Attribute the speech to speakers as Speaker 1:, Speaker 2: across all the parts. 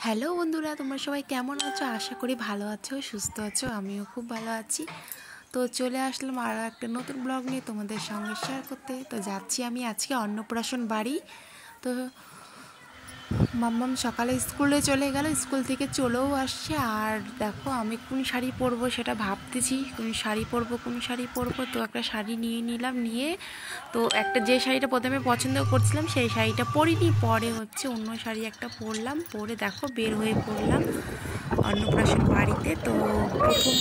Speaker 1: Hello বন্ধুরা, তোমরা সবাই কেমন আছো? আশা করি ভালো আছো, সুস্থ আছো। আমিও খুব ভালো আছি। তো চলে আসলাম আরও একটা নতুন ব্লগ নিয়ে তোমাদের সঙ্গে শেয়ার করতে। তো যাচ্ছি আমি আজকে অন্নপ্রাশন বাড়ি। তো মাম্মাম সকালে স্কুলে চলে গেল, স্কুল থেকে চলেও আসছে। আর দেখো আমি কোন শাড়ি পরবো সেটা ভাবতেছি, কোন শাড়ি পরবো। তো একটা শাড়ি নিয়ে নিলাম, নিয়ে তো একটা যে শাড়িটা প্রথমে পছন্দ করছিলাম সেই শাড়িটা পরিনি, পরে হচ্ছে অন্য শাড়ি একটা পরলাম, পরে দেখো বের হয়ে পড়লাম অন্নপ্রাশন বাড়িতে। তো প্রথম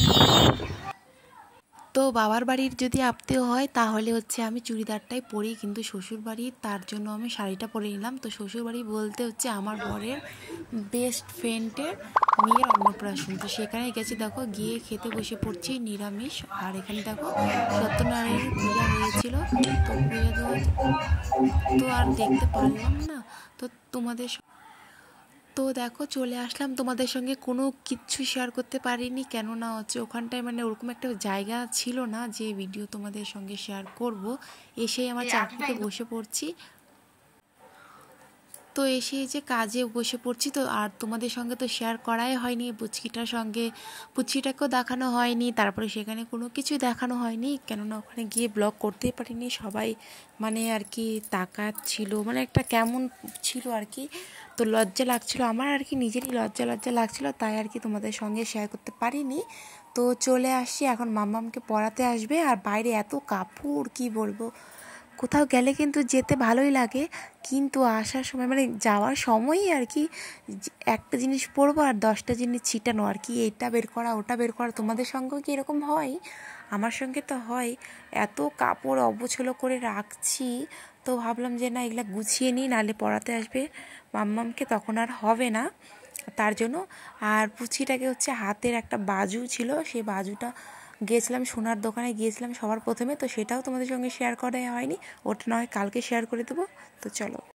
Speaker 1: তো বাবার বাড়ির যদি আপ্তেও হয় তাহলে হচ্ছে আমি চুড়িদারটাই পরি, কিন্তু শ্বশুর বাড়ির তার জন্য আমি শাড়িটা পরে নিলাম। তো শ্বশুর বাড়ি বলতে হচ্ছে আমার বরের বেস্ট ফ্রেন্ডের মেয়ের অন্নপ্রাশন। তো সেখানে গেছি, দেখো গিয়ে খেতে বসে পড়ছি নিরামিষ। আর এখানে দেখো সত্যনারায়ণের পূজা হয়েছিল। তো পূজা দেওয়া তো আর দেখতে পারলাম না। তো তোমাদের তো দেখো চলে আসলাম, তোমাদের সঙ্গে কোনো কিচ্ছু শেয়ার করতে পারিনি, কেননা হচ্ছে ওখানটায় মানে ওরকম একটা জায়গা ছিল না যে ভিডিও তোমাদের সঙ্গে শেয়ার করব। এসেই আমার চাকরিতে বসে পড়ছি। তো এসে যে কাজে বসে পড়ছি, তো আর তোমাদের সঙ্গে তো শেয়ার করাই হয়নি, পুচকিটাকেও দেখানো হয়নি, তারপরে সেখানে কোনো কিছুই দেখানো হয়নি, কেননা ওখানে গিয়ে ব্লগ করতেই পারিনি। সবাই মানে আর কি তাকাচ্ছিল, মানে একটা কেমন ছিল আর কি। তো লজ্জা লাগছিল আমার আর কি, নিজেরই লজ্জা লাগছিল, তাই আর কি তোমাদের সঙ্গে শেয়ার করতে পারিনি। তো চলে আসছি, এখন মাম্মামকে পড়াতে আসবে। আর বাইরে এত কাপড় কি বলবো, কোথাও গেলে কিন্তু যেতে ভালোই লাগে, কিন্তু আসার সময় মানে যাওয়ার সময়ই আর কি একটা জিনিস পরবো আর 10টা জিনিস ছিটানো আর কি, এটা বের করা ওটা বের করা। তোমাদের সঙ্গেও কি এরকম হয়? আমার সঙ্গে তো হয়। এত কাপড় অবছোলো করে রাখছি, তো ভাবলাম যে না এগুলা গুছিয়ে নিই, নাহলে পড়াতে আসবে মাম্মামকে, তখন আর হবে না, তার জন্য। আর পুচিটাকে হচ্ছে হাতের একটা বাজু ছিল, সেই বাজুটা গিয়েছিলাম সোনার দোকানে গিয়েছিলাম সবার প্রথমে, তো সেটাও তোমাদের সঙ্গে শেয়ার করা হয়নি, ওটা নয় কালকে শেয়ার করে দেবো। তো চলো।